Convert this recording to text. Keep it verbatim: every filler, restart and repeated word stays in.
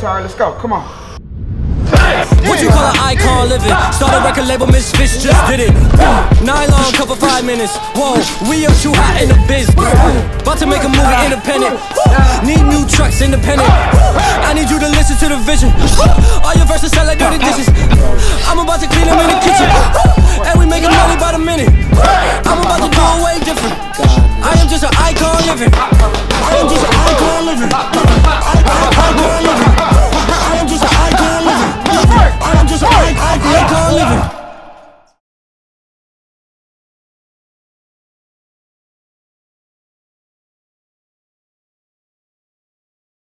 Alright, let's go. Come on. What you call an icon living? Start a record label, Misfits just did it. Nylon cover five minutes. Whoa, we are too hot in the business. About to make a movie independent. Need new trucks independent. I need you to listen to the vision. All your verses sound like dirty dishes. I'm about to clean them in the